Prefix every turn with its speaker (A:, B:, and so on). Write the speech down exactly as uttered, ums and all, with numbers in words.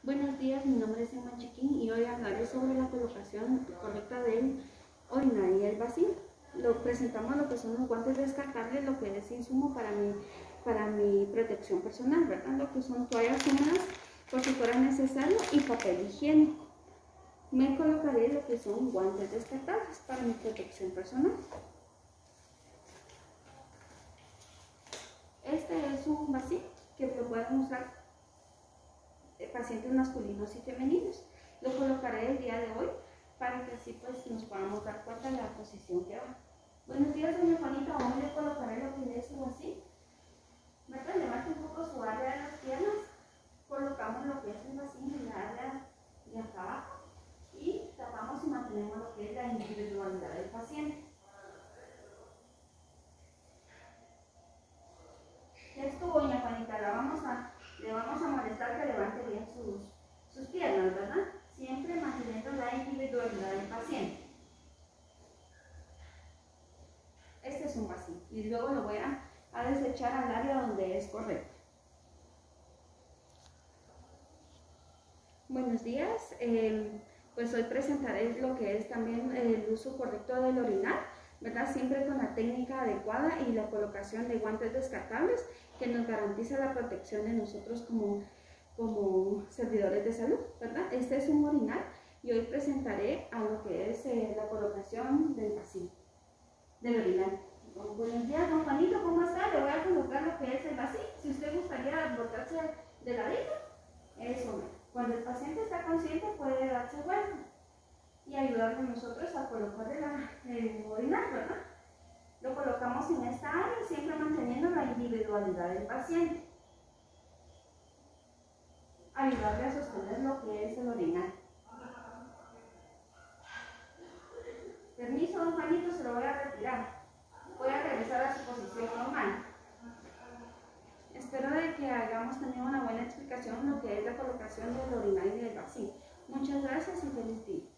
A: Buenos días, mi nombre es Emma Chiquín y hoy hablaré sobre la colocación correcta del orinal y el vacío. Lo presentamos lo que son los guantes descartables, lo que es insumo para mi, para mi protección personal, ¿verdad? Lo que son toallas húmedas por si fuera necesario y papel higiénico. Me colocaré lo que son guantes descartables para mi protección personal. Este es un vacío que lo pueden usar pacientes masculinos y femeninos. Lo colocaré el día de hoy para que así pues nos podamos dar cuenta de la posición que va. Buenos días, doña Juanita. Hoy le colocaré lo que es su así. ¿Verdad? Levante un poco su área de las piernas. Colocamos lo que es el vacío en la área de acá abajo y tapamos y mantenemos lo que es la individualidad del paciente. Esto, doña Juanita, la vamos a, le vamos a molestar que levante bien sus, sus piernas, ¿verdad? Siempre manteniendo la individualidad del paciente. Este es un vacío y luego lo voy a, a desechar al área donde es correcto. Buenos días, eh, pues hoy presentaré lo que es también el uso correcto del orinal, ¿verdad? Siempre con la técnica adecuada y la colocación de guantes descartables que nos garantiza la protección de nosotros como, como servidores de salud, ¿verdad? Este es un orinal y hoy presentaré a lo que es eh, la colocación del vacío, del orinal. Buenos días, don Juanito, ¿cómo está? Le voy a colocar lo que es el vacío. Si usted gustaría botarse de ladito, eso. Cuando el paciente está consciente puede darse vuelta y ayudarnos nosotros a colocarle la, el orinal, ¿verdad? Lo colocamos en esta área, siempre manteniendo la individualidad del paciente. Ayudarle a sostener lo que es el orinal. Permiso, don Juanito, se lo voy a retirar. Voy a regresar a su posición normal. Espero de que hayamos tenido una buena explicación de lo que es la colocación del orinal y del vacío. Muchas gracias y feliz día.